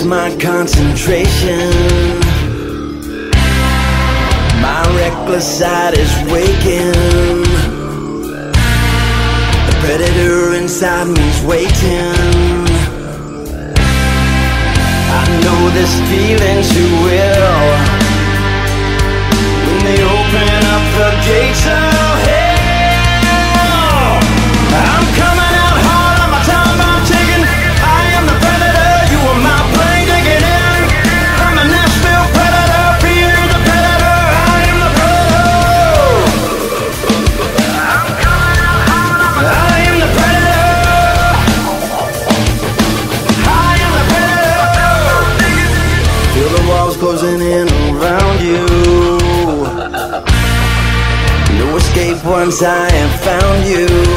lose my concentration. My reckless side is waking. The predator inside me's waiting. I know this feeling too well. When they open up the gates of hell, I'm coming out hard on my time I'm taking. I am the predator, you are my prey, digging in. I'm the Nashville predator, being the predator. I am the predator. I'm coming out hard on my time. I am the predator. I am the predator. Feel the walls closing in around you. No escape once I have found you.